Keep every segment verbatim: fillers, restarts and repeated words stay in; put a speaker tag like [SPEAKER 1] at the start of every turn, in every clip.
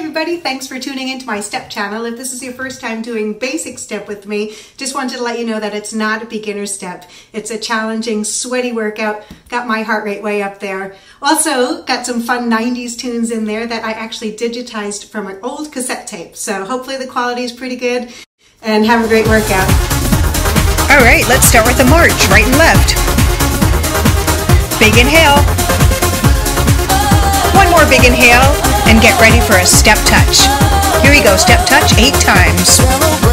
[SPEAKER 1] everybody, thanks for tuning into my step channel. If this is your first time doing basic step with me, just wanted to let you know that it's not a beginner step. It's a challenging, sweaty workout. Got my heart rate way up there. Also, got some fun nineties tunes in there that I actually digitized from an old cassette tape. So hopefully the quality is pretty good, and have a great workout.
[SPEAKER 2] All right, let's start with the march, right and left. Big inhale. One more big inhale, and get ready for a step touch. Here we go, step touch eight times.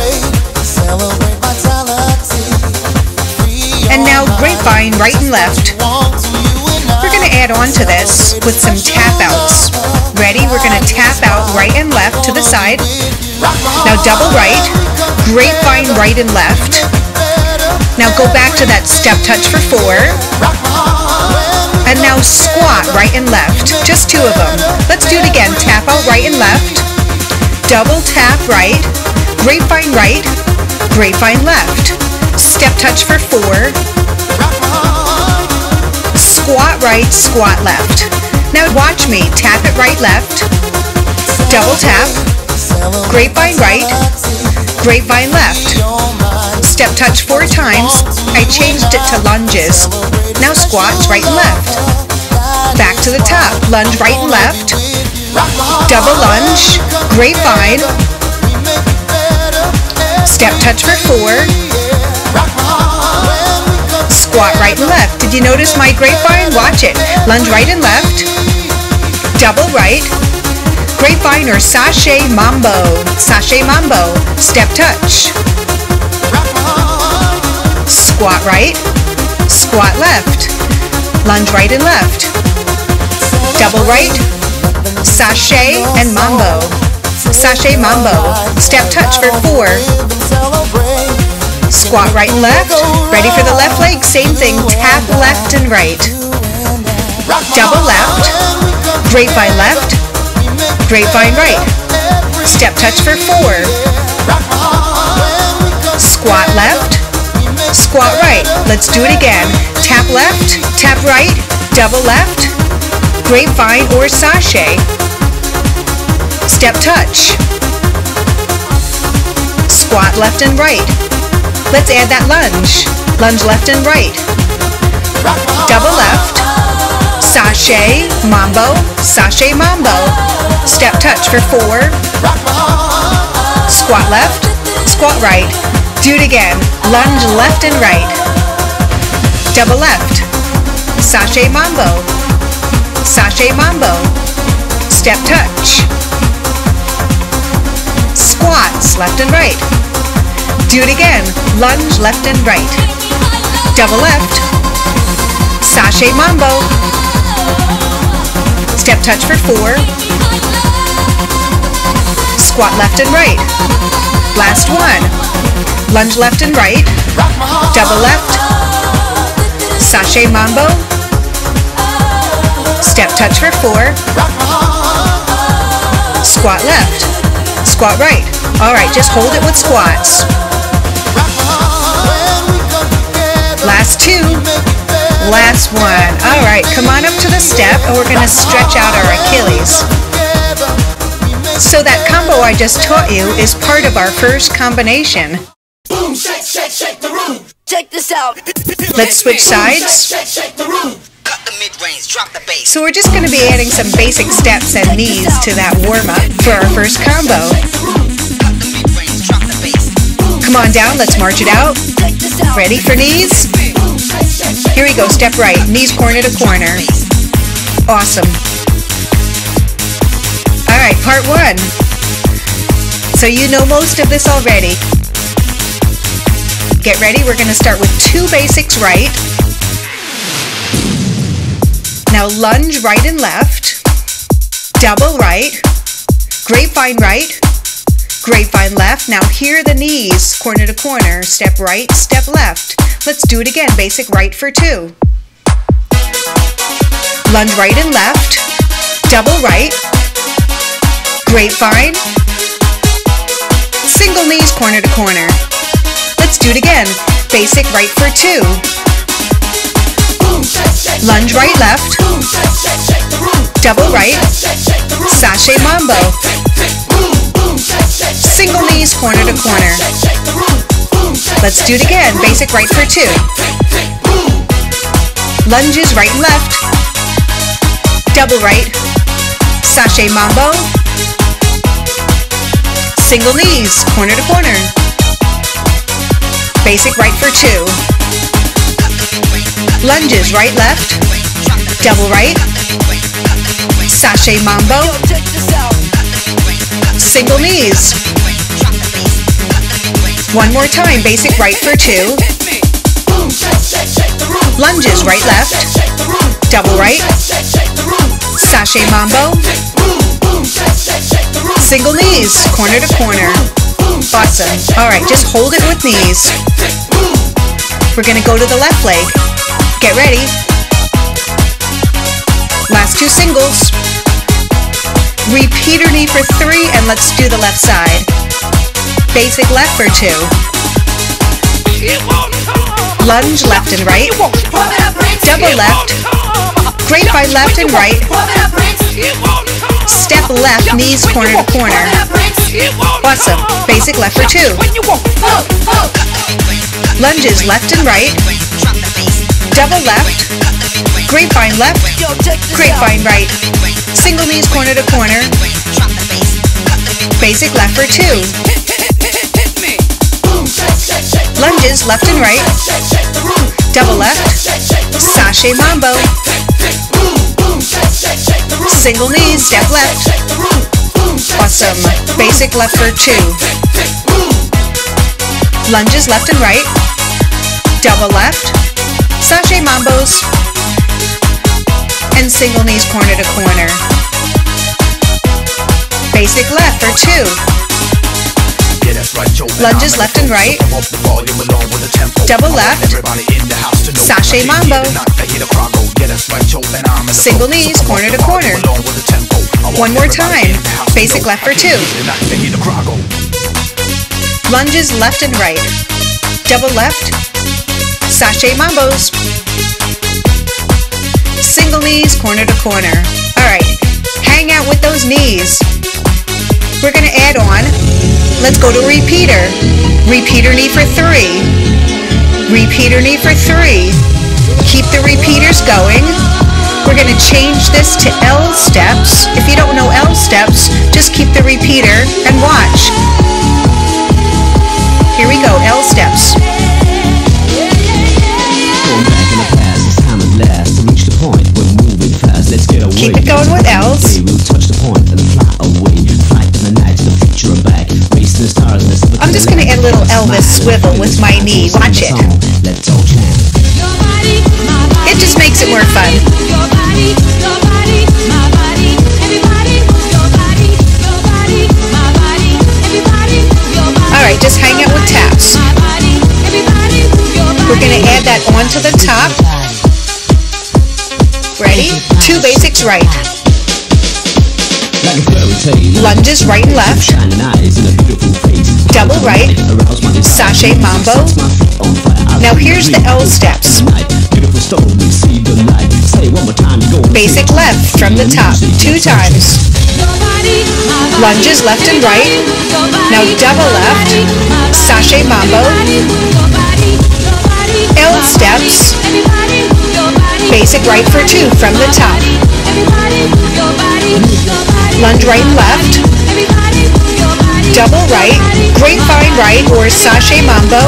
[SPEAKER 2] And now grapevine, right and left. We're going to add on to this with some tap outs. Ready? We're going to tap out right and left to the side. Now double right, grapevine right and left. Now go back to that step touch for four. And now squat right and left, just two of them. Let's do it again. Tap out right and left, double tap right, grapevine right, grapevine left, step touch for four, squat right, squat left. Now watch me, tap it right, left, double tap, grapevine right, grapevine left, step touch four times. I changed it to lunges. Now squats right and left. Back to the top. Lunge right and left. Double lunge. Grapevine. Step touch for four. Squat right and left. Did you notice my grapevine? Watch it. Lunge right and left. Double right. Grapevine or sashay mambo. Sashay mambo. Step touch. Squat right, squat left, lunge right and left, double right, sashay and mambo, sashay mambo, step touch for four, squat right and left, ready for the left leg, same thing, tap left and right, double left, grapevine left, grapevine right, step touch for four, squat left, squat right. Let's do it again. Tap left, tap right, double left, grapevine or sashay, step touch, squat left and right. Let's add that lunge. Lunge left and right, double left, sashay, mambo, sashay mambo, step touch for four, squat left, squat right. Do it again. Lunge left and right. Double left. Sashay mambo. Sashay mambo. Step touch. Squats left and right. Do it again. Lunge left and right. Double left. Sashay mambo. Step touch for four. Squat left and right. Last one. Lunge left and right, double left, sashay mambo, step touch for four, squat left, squat right. All right, just hold it with squats. Last two, last one. All right, come on up to the step and we're gonna stretch out our Achilles. So that combo I just taught you is part of our first combination.
[SPEAKER 3] Boom, shake, shake, shake the room. Check this out.
[SPEAKER 2] Let's switch sides.
[SPEAKER 3] Shake, shake the room. Cut the mid-range, drop the bass.
[SPEAKER 2] So we're just going to be adding some basic steps and knees to that warm-up for our first combo. Come on down, let's march it out. Ready for knees? Here we go, step right, knees corner to corner. Awesome. All right, part one. So you know most of this already. Get ready, we're going to start with two basics right. Now lunge right and left, double right, grapevine right, grapevine left. Now here are the knees, corner to corner, step right, step left. Let's do it again, basic right for two. Lunge right and left, double right, grapevine, single knees, corner to corner. Let's do it again. Basic right for two. Lunge right left. Double right. Sashay mambo. Single knees, corner to corner. Let's do it again. Basic right for two. Lunges, right and left. Double right. Sashay mambo. Single knees, corner to corner. Basic right for two. Lunges, right, left. Double right. Sashay mambo. Single knees. One more time. Basic right for two. Lunges, right, left. Double right. Sashay mambo. Single knees, corner to corner. Awesome. All right, just hold it with knees. We're going to go to the left leg. Get ready. Last two singles. Repeater knee for three, and let's do the left side. Basic left for two. Lunge left and right. Double left. Grapevine left and right. Step left, knees corner to corner. Awesome. Basic left for two. Lunges left and right. Double left. Grapevine left. Grapevine right. Single knees corner to corner. Basic left for two. Lunges left and right. Double left. Sashay mambo. Single knees, step left. Awesome. Basic left for two. Lunges left and right. Double left. Sashay mambos. And single knees corner to corner. Basic left for two. Lunges left and right. Double left. Sashay mambo. Single knees corner to corner. One more time. Basic left for two. Lunges left and right. Double left. Sashay mambos. Single knees corner to corner. Alright, hang out with those knees. We're going to add on. Let's go to repeater. Repeater knee for three. Repeater knee for three. Keep the repeaters going. We're going to change this to L steps. If you don't know L steps, just keep the repeater and watch. Here we go, L steps. Keep it going with L's. I'm just going to add a little Elvis swivel with my knee. Watch it. It just makes it more fun. Alright, just hang out with taps. We're going to add that onto the top. Ready? Two basics right. Lunges right and left. Double right. Sashay mambo. Now here's the L steps. Basic left from the top. Two times. Lunges left and right. Now double left. Sashay mambo. L steps. Basic right for two from the top. Lunge right and left. Double right. Grapevine right or sashay mambo.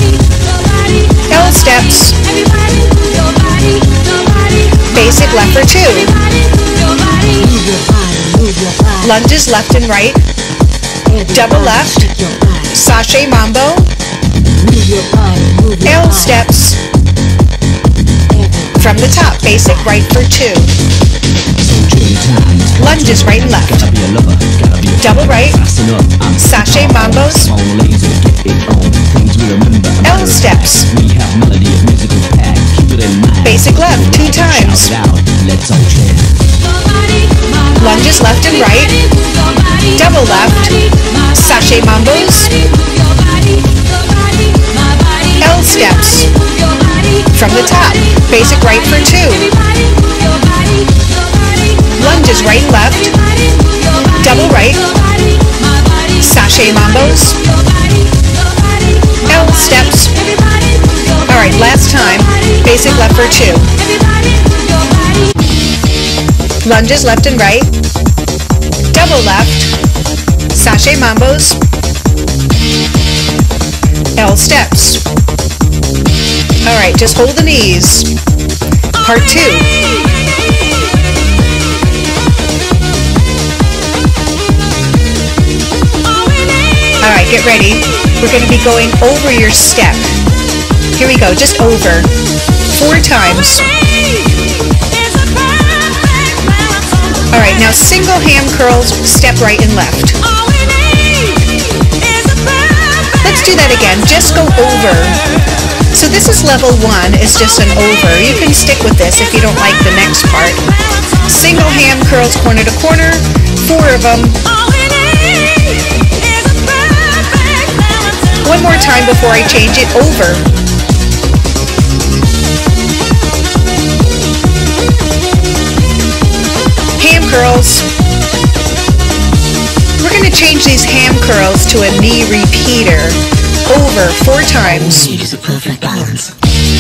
[SPEAKER 2] L steps. Basic left for two. Lunges left and right. Double left. Sashay mambo. L steps. From the top, basic right for two. Lunges right and left. Double right. Sashay mambos. L steps. Basic left, two times. Lunges left and right. Double left. Sashay mambos. L steps. From the top, basic right for two. Lunges right and left. Double right. Sashay mambo. mambos. L steps. Alright, last time. Basic left for two. Lunges left and right. Double left. Sashay mambos. L steps. Alright, just hold the knees. Part two. Alright, get ready. We're going to be going over your step. Here we go, just over. Four times. Alright, now single ham curls, step right and left. Let's do that again, just go over. So this is level one, is just an over. You can stick with this if you don't like the next part. Single ham curls corner to corner, four of them. One more time before I change it, over. Ham curls. We're going to change these ham curls to a knee repeater. Over four times.
[SPEAKER 3] All we need is a perfect balance.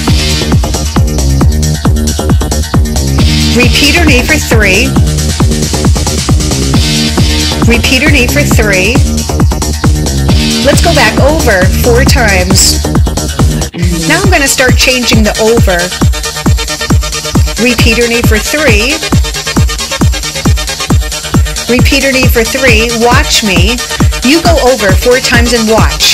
[SPEAKER 2] Repeater knee for three. Repeater knee for three. Let's go back over four times. Now I'm going to start changing the over. Repeater knee for three. Repeater knee for three. Watch me. You go over four times and watch.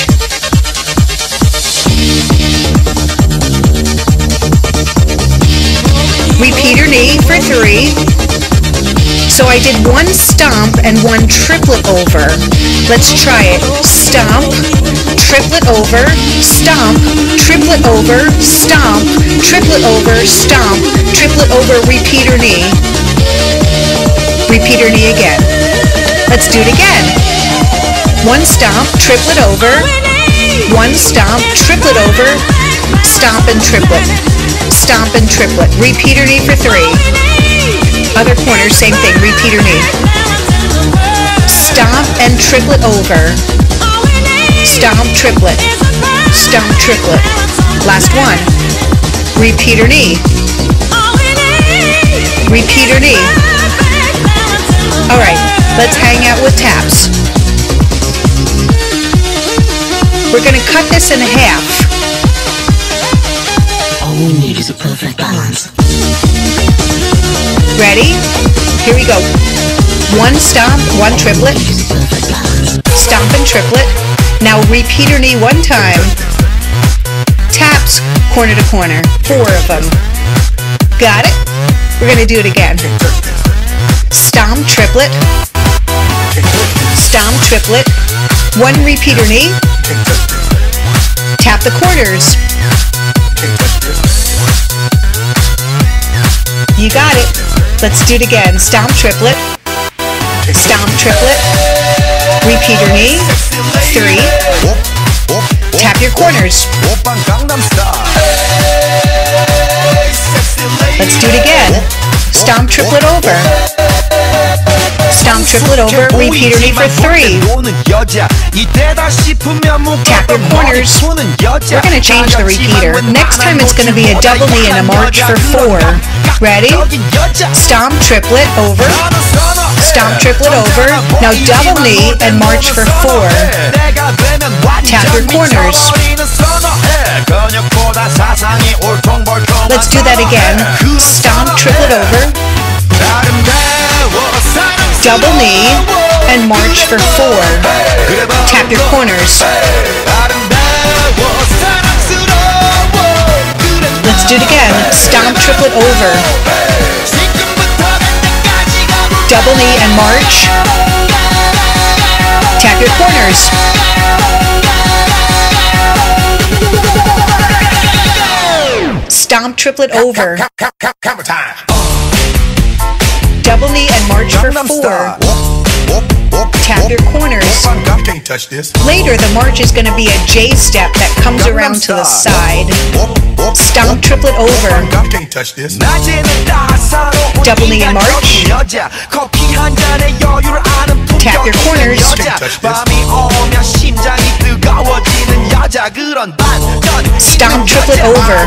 [SPEAKER 2] Repeater knee for three. So I did one stomp and one triplet over. Let's try it. Stomp, triplet over, stomp, triplet over, stomp, triplet over, stomp, triplet over, repeater knee. Repeater knee again. Let's do it again. One stomp, triplet over, one stomp, triplet over, stomp and triplet, stomp and triplet. Repeater knee for three. Other corner, same thing, repeater knee. Stomp and triplet over. Stomp, triplet. Stomp, triplet. Last one. Repeater knee. Repeater knee. Alright, let's hang out with taps. We're going to cut this in half.
[SPEAKER 3] All we need is a perfect balance.
[SPEAKER 2] Ready? Here we go. One stomp, one triplet. Stomp and triplet. Now repeater knee one time. Taps, corner to corner. Four of them. Got it? We're going to do it again. Stomp, triplet. Stomp, triplet. One repeater knee. Tap the corners. You got it. Let's do it again. Stomp, triplet. Stomp, triplet. Repeater knee. Three. Tap your corners. Let's do it again. Stomp, triplet over. Stomp, triplet over. Repeater knee for three. Tap your corners. We're going to change the repeater. Next time it's going to be a double knee and a march for four. Ready? Stomp, triplet over. Stomp, triplet over. Now double knee and march for four. Tap your corners. Let's do that again. Stomp, triplet over. Double knee and march for four. Tap your corners. Let's do it again. Stomp, triplet over. Double knee and march. Tap your corners. Stomp, triplet over. Double knee and march for four. Tap your corners. Later, the march is going to be a J step that comes around to the side. Stomp, triplet over. Double knee and march. Tap your corners. Stomp triplet over.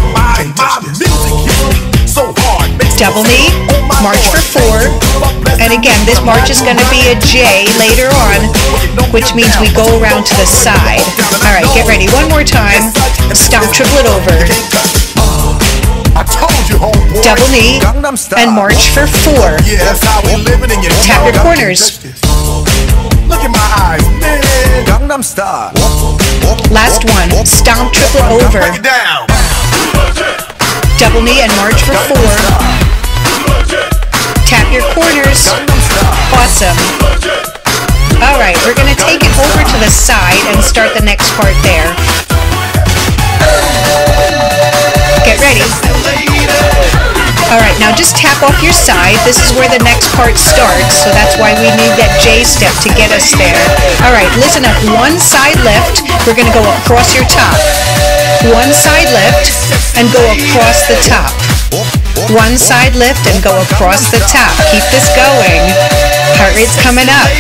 [SPEAKER 2] Double knee, march for four. And again, this march is going to be a J later on, which means we go around to the side. All right, get ready. One more time. Stomp triplet over. Double knee and march for four. Tap your corners.
[SPEAKER 4] Look at my eyes, man. Gangnam Style.
[SPEAKER 2] Last one. Stomp triplet over. Double knee and march for four. Tap your corners. Awesome. All right, we're going to take it over to the side and start the next part there. Get ready. All right, now just tap off your side. This is where the next part starts, so that's why we need that J step to get us there. All right, listen up. One side lift. We're going to go across your top. One side lift and go across the top. One side lift and go across the top. Keep this going. Heart rate's coming up.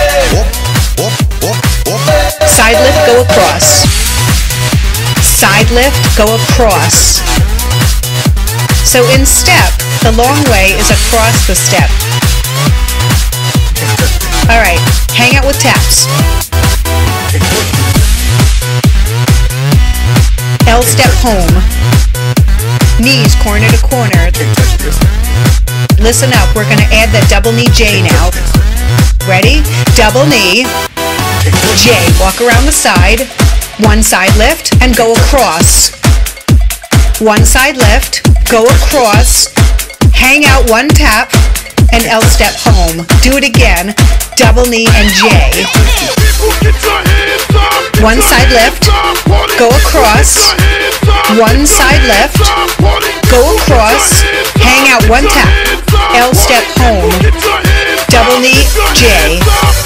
[SPEAKER 2] Side lift, go across. Side lift, go across. So in step, the long way is across the step. All right, hang out with taps. L step home. Knees corner to corner. Listen up, we're going to add that double knee J now. Ready? Double knee, J. Walk around the side. One side lift and go across. One side lift, go across, hang out one tap, and L step home. Do it again. Double knee and J. One side lift, go across, one side lift, go across, hang out one tap, L step home, double knee, J.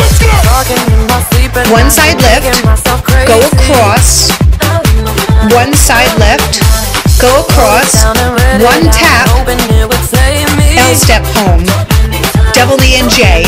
[SPEAKER 2] One side lift, go across, one side lift, go across, one tap, L step home, double knee and J.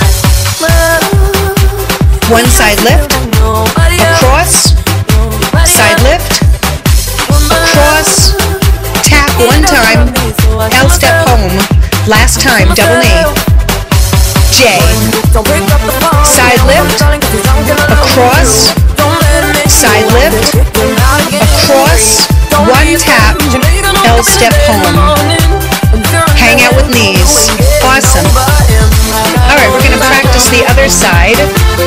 [SPEAKER 2] One side lift, across, side lift, across, tap one time, L step home, last time, double knee, J. Side lift, across, side lift, across, one tap, L step home. Hang out with knees. Awesome. Alright, we're going to practice the other side.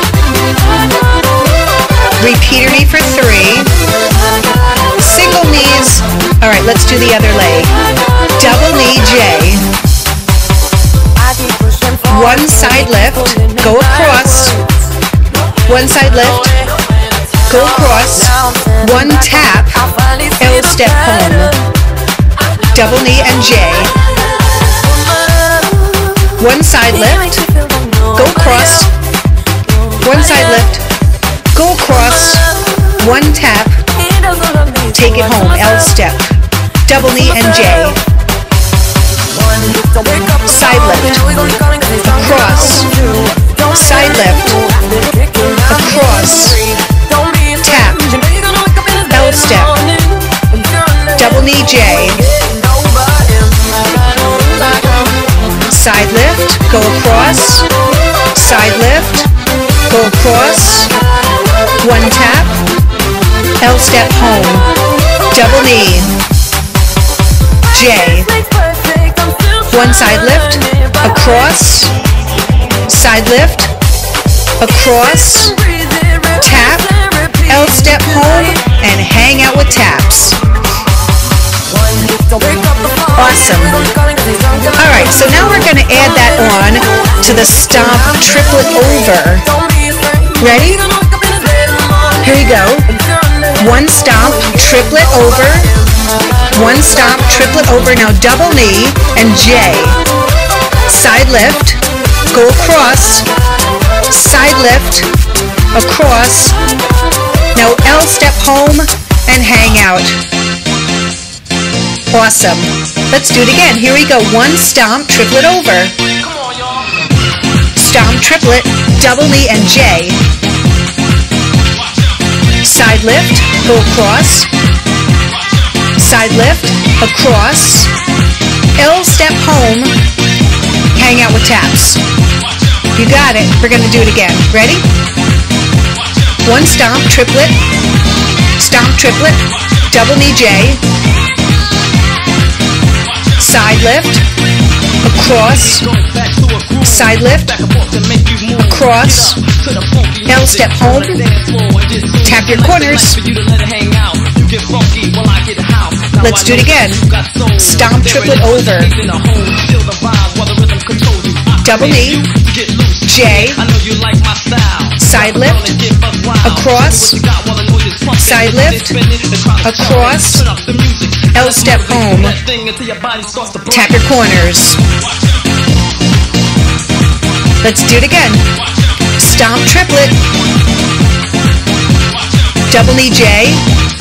[SPEAKER 2] Repeater knee for three. Single knees. Alright, let's do the other leg. Double knee J. One side lift. Go across. One side lift. Go across. One tap. L step home. Double knee and J. One side lift, go across, one side lift, go across, one tap, take it home, L step, double knee and J. Side lift, across, side lift, across, tap, L step, double knee J. Side lift, go across, side lift, go across, one tap, L step home, double knee, J. One side lift, across, side lift, across, tap, L step home, and hang out with taps. Awesome. Alright, so now we're going to add that on to the stomp triplet over. Ready? Here we go. One stomp, triplet over. One stomp, triplet over. Now double knee and J. Side lift. Go across. Side lift. Across. Now L step home and hang out. Awesome. Let's do it again. Here we go. One stomp, triplet over. Stomp, triplet, double knee and J. Side lift, go across. Side lift, across. L step home. Hang out with taps. You got it. We're going to do it again. Ready? One stomp, triplet. Stomp, triplet, double knee J. Side lift, across, side lift, across, L step home, tap your corners. Let's do it again. Stomp, triplet over, double knee, J, side lift, across, side lift, across, L step home, tap your corners. Let's do it again. Stomp, triplet, double knee J,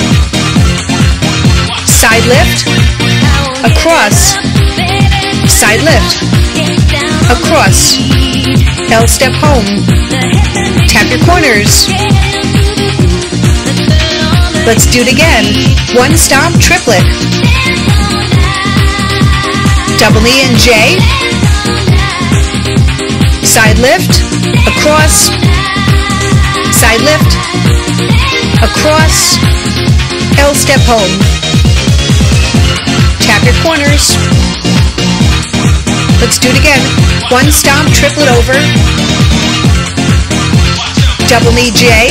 [SPEAKER 2] side lift, across, side lift, across, L step home, tap your corners. Let's do it again. One stomp, triplet, double knee and J, side lift, across, side lift, across, L step home, tap your corners. Let's do it again. One stomp, triplet over, double knee J,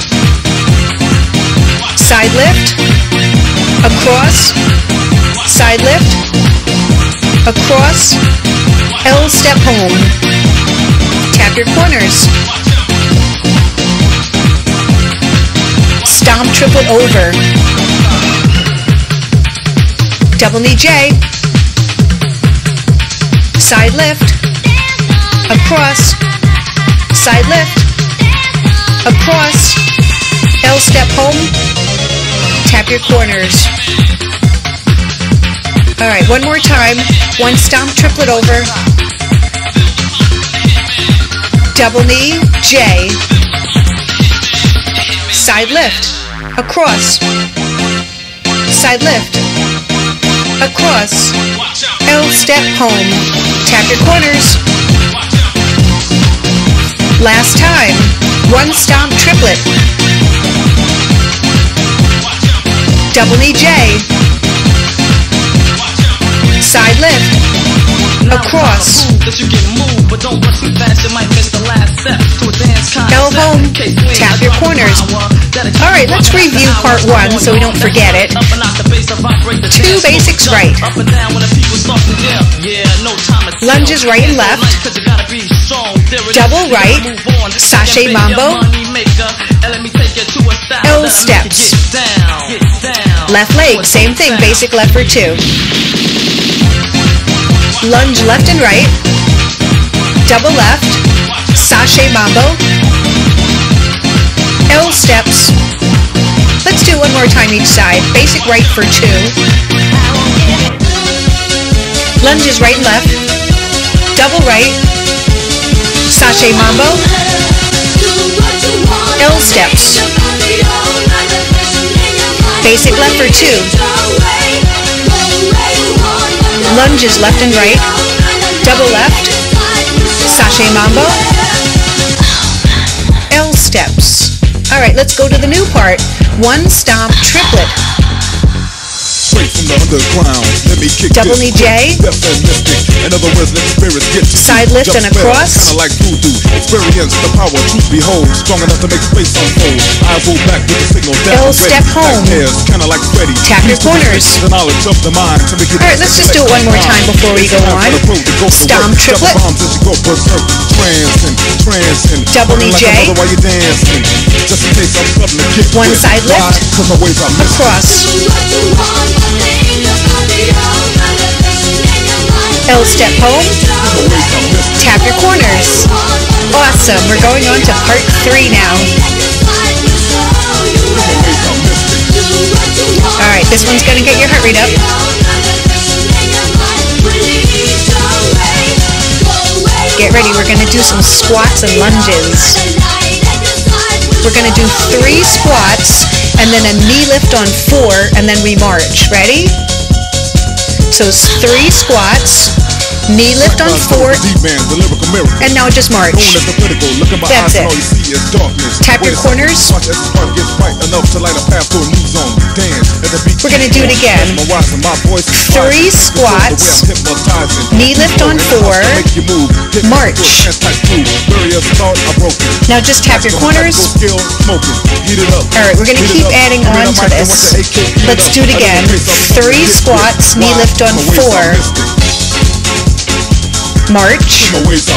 [SPEAKER 2] side lift, across, side lift, across, L step home, tap your corners. Stomp, triplet over, double knee J, side lift, across, side lift, across, L step home, tap your corners. Alright, one more time. One stomp, triplet over, double knee, J, side lift, across, side lift, across, L step home, tap your corners. Last time. One stomp, triplet, double knee J, side lift, across, L home, tap your corners. Alright, let's review part one so we don't forget it. Two basics right. Lunges right and left. Double right. Sashay mambo. L steps. Left leg, same thing, basic left for two. Lunge left and right. Double left. Sashay mambo. L steps. Let's do one more time each side. Basic right for two. Lunges right and left. Double right. Sashay mambo. L steps. Basic left for two. Lunges left and right. Double left. Sashay mambo. L steps. Alright, let's go to the new part. One stomp, triplet. Double knee J. Side lift and across. L step home. Tap your corners. Alright, let's just do it one more time before we go on. Stomp, triplet. Double knee J. One side lift. Across. L step home. Tap your corners. Awesome. We're going on to part three now. Alright, this one's going to get your heart rate up. Get ready, we're gonna do some squats and lunges. We're gonna do three squats and then a knee lift on four and then we march. Ready? So it's three squats, knee lift on four, and now just march. That's it. Tap your corners. We're gonna do it again. Three squats, knee lift on four, march. Now just tap your corners. Alright, we're gonna keep adding on to this. Let's do it again. Three squats, knee lift on four, march.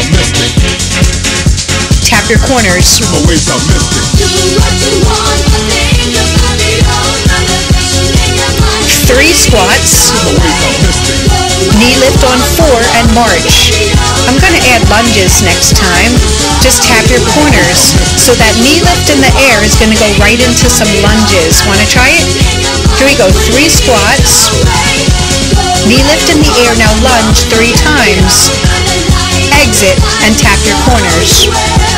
[SPEAKER 2] Tap your corners. Three squats, knee lift on four, and march. I'm going to add lunges next time. Just tap your corners. So that knee lift in the air is going to go right into some lunges. Want to try it? Here we go. Three squats, knee lift in the air. Now lunge three times. Exit and tap your corners.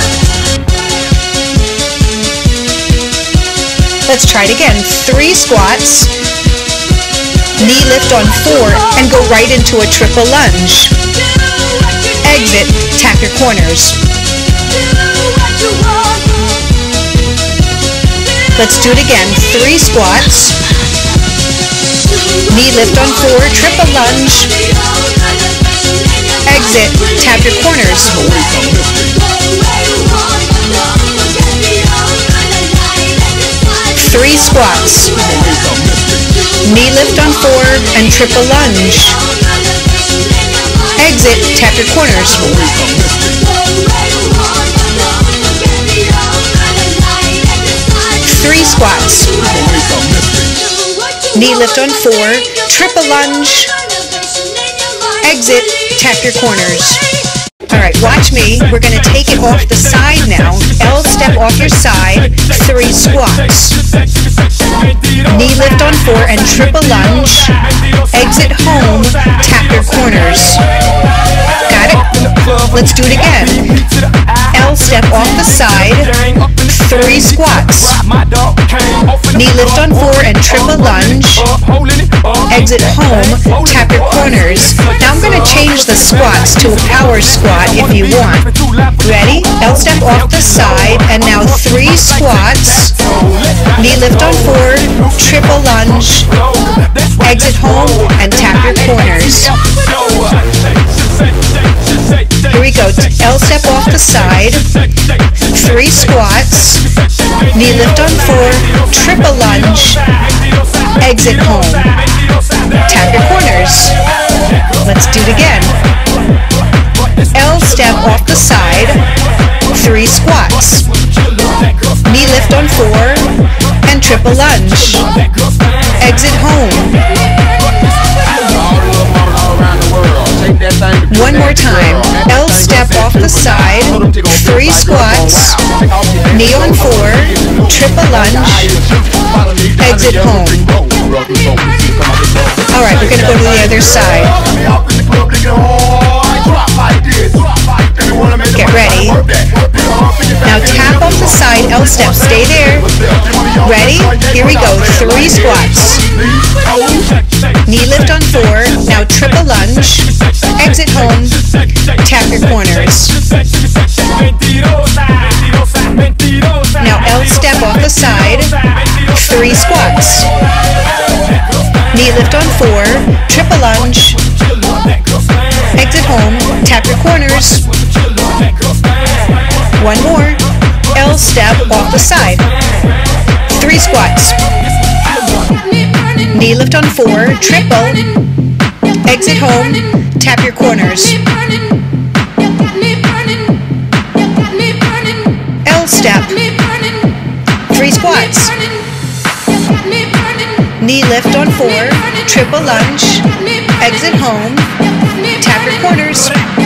[SPEAKER 2] Let's try it again. Three squats, knee lift on four, and go right into a triple lunge. Exit, tap your corners. Let's do it again. Three squats, knee lift on four, triple lunge. Exit, tap your corners. Three squats, knee lift on four, and triple lunge. Exit, tap your corners. Three squats, knee lift on four, triple lunge. Exit, tap your corners. Alright, watch me. We're going to take it off the side now. L step off your side, three squats. Knee lift on four and triple lunge. Exit home, tap your corners. Got it? Let's do it again. L step off the side, three squats. Knee lift on four and triple lunge. Exit home, tap your corners. Now I'm going to change the squats to a power squat if you want. Ready? L step off the side and now three squats. Knee lift on four, triple lunge. Exit home and tap your corners. Here we go. L step off the side, three squats, knee lift on four, triple lunge, exit home. Tap your corners. Let's do it again. L step off the side, three squats, knee lift on four, and triple lunge, exit home. One more time. L step off the side, three squats, knee on four, triple lunge, exit home. Alright, we're going to go to the other side. Get ready. Now tap off the side, L step, stay there. Ready? Here we go. Three squats. Knee lift on four, now triple lunge, exit home, tap your corners. Now L step off the side, three squats. Knee lift on four, triple lunge, exit home, tap your corners. One more. L step off the side, three squats. Knee lift on four, triple, exit home, tap your corners. L step, three squats. Knee lift on four, triple lunge, exit home, tap your corners.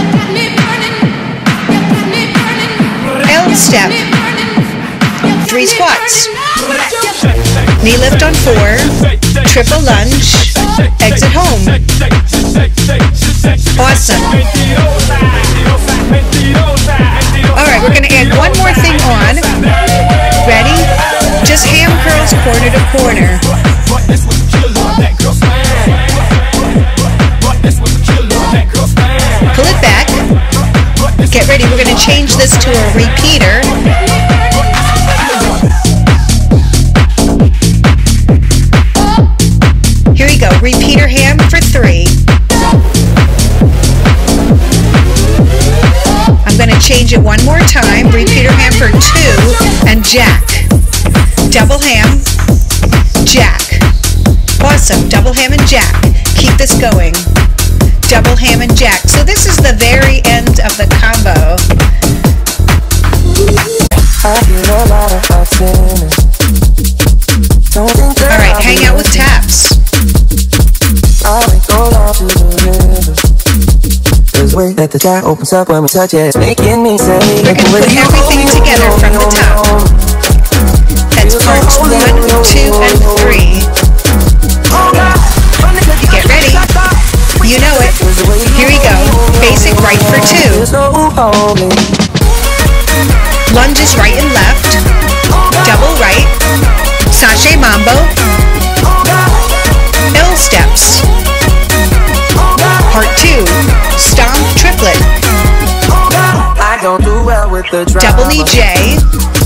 [SPEAKER 2] L step, three squats. Knee lift on four, triple lunge, exit home. Awesome. Alright, we're going to add one more thing on. Ready? Just ham curls corner to corner. Pull it back. Get ready, we're going to change this to a repeater. Here we go, repeater ham for three. I'm going to change it one more time. Repeater ham for two and jack. Double ham, jack. Awesome, double ham and jack. Keep this going. Double ham and jack. So this is the very end of the combo. Alright, hang out with taps.
[SPEAKER 5] That the tap opens up when we touch it. It's making me say
[SPEAKER 2] we're going to put everything together from the top. That's parts one, two, and three. Get ready. You know it. Here we go. Basic right for two. Lunges right and left. Double right. Sashay mambo. L steps. Part two. Stomp triplet. Double knee J.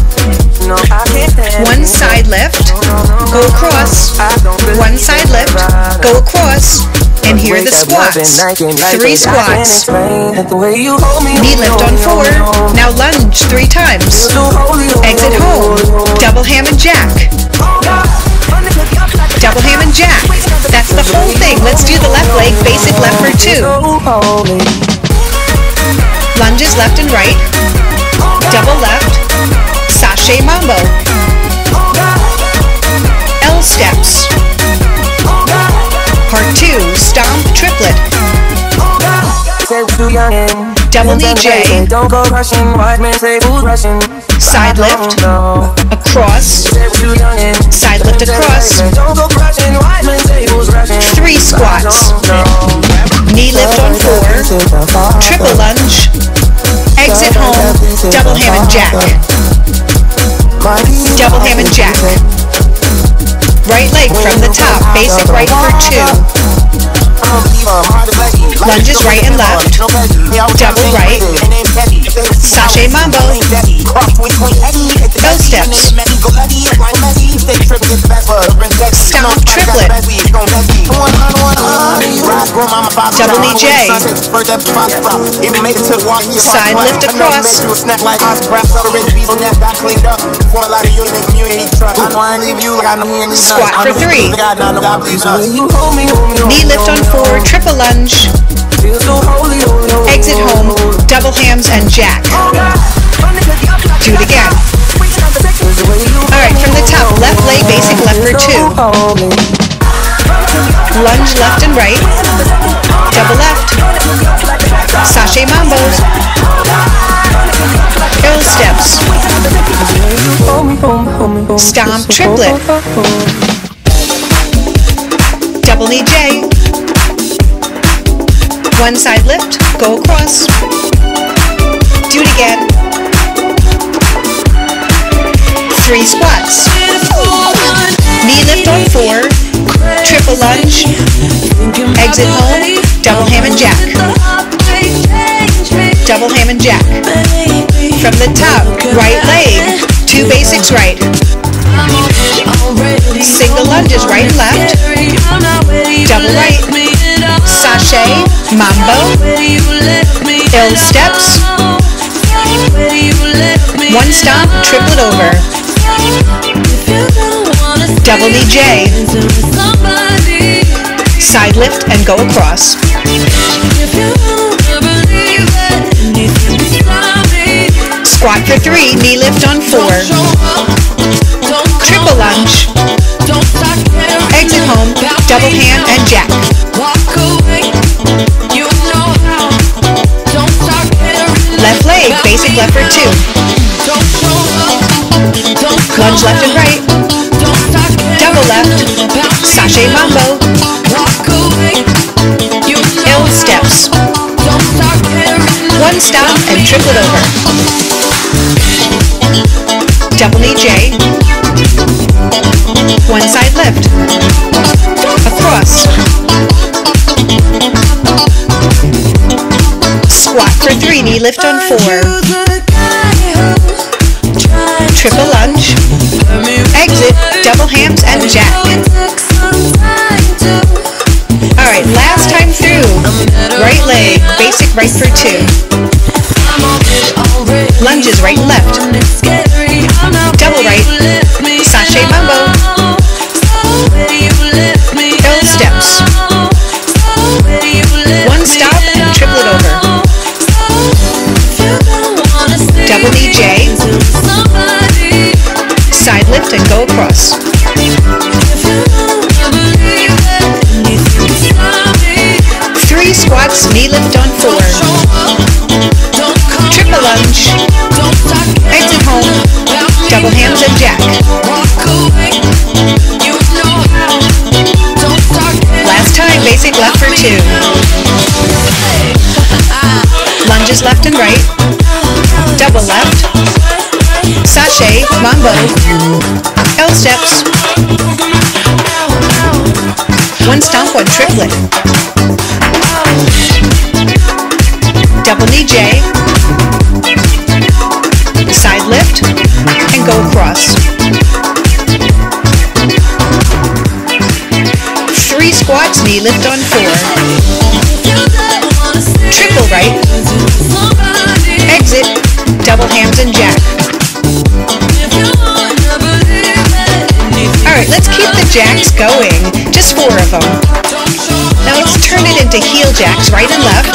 [SPEAKER 2] One side lift. Go across. One side lift. Go across. And here are the squats. Three squats. Knee lift on four. Now lunge three times. Exit home. Double ham and jack. Double ham and jack. That's the whole thing. Let's do the left leg. Basic left for two. Lunges left and right. Double left. Sashay mambo. L steps. Part two, stomp triplet. Double knee J. Side lift. Across. Side lift across. Three squats. Knee lift on four. Triple lunge. Exit home. Double ham and jack. Double ham and jack. Right leg from the top. Basic right for two. Lunges right and left. Double right. Sashay mambo. L steps. Stomp triplet. Double knee J. Side lift across. Squat for three. Knee lift on four. Triple lunge. Exit home. Double hams and jack. Do it again. Alright, from the top, left leg basic left for two. Lunge left and right. Double left. Sashay mambos. L steps. Stomp triplet. Double knee J. One side lift, go across. Do it again. Three squats. Knee lift on four. Triple lunge. Exit home. Double ham and jack. Double ham and jack. From the top, right leg. Two basics right. Single lunges right and left. Double right. Sashay, mambo. L steps. One stomp, triplet over. Double knee J. Side lift and go across. Squat for three, knee lift on four. Triple lunge. Exit home, double ham and jack. Left leg, basic left for two. Lunge left and right. Double left. Sashay mambo. L steps. One stop and triple it over. Double knee J. One side lift. Across. Squat for three, knee lift on four. Triple lunge. Exit, double hams and jack. Alright, last time through. Right leg, basic right for two. Lunges right and left. Double right. Sashay mambo. L steps. One stop and triple it over. Double knee J. Side lift and go across. Three squats, knee lift on four. Triple lunge. Exit home. Double hams and jack. Last time, basic left for two. Lunges left and right. Double left. Sashay, mambo. L steps. One stomp, one triplet. Double knee J. Side lift and go across. Three squats, knee lift on four. Triple right. Exit, double hams and jack. Alright, let's keep the jacks going. Just four of them. Now let's turn it into heel jacks, right and left.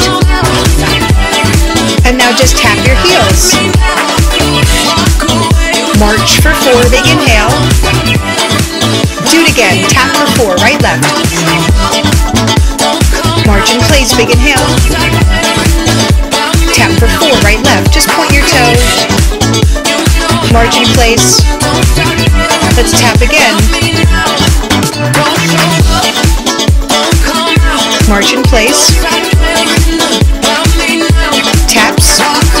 [SPEAKER 2] And now just tap your heels. March for four, big inhale. Do it again, tap for four, right, left. March in place, big inhale. Tap for four, right, left. Just point your toe. March in place. Let's tap again. March in place. Taps.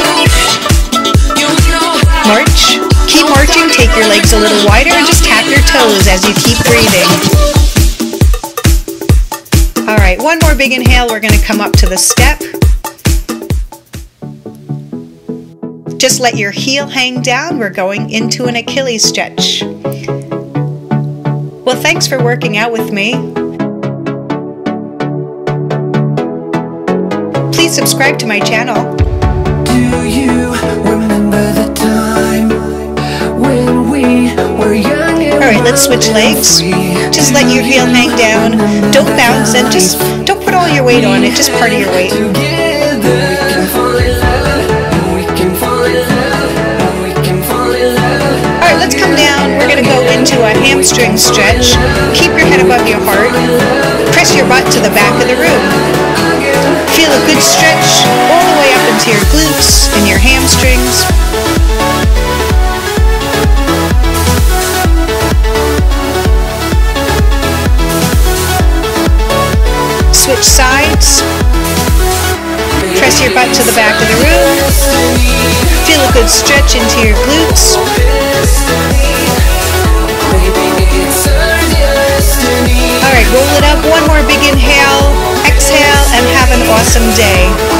[SPEAKER 2] March. Keep marching, take your legs a little wider, and just tap your toes as you keep breathing. Alright, one more big inhale, we're going to come up to the step. Just let your heel hang down, we're going into an Achilles stretch. Well, thanks for working out with me. Please subscribe to my channel.
[SPEAKER 5] Do you remember the time when we were young?
[SPEAKER 2] Alright, let's switch legs. Just let your heel hang down. Don't bounce and just don't put all your weight on it, just part of your weight. Alright, let's come down. We're going to go into a hamstring stretch. Keep your head above your heart. Press your butt to the back of the room. Feel a good stretch all the way up into your glutes and your hamstrings. Switch sides. Press your butt to the back of the room. Feel a good stretch into your glutes. Alright, roll it up. One more big inhale. Exhale and have an awesome day.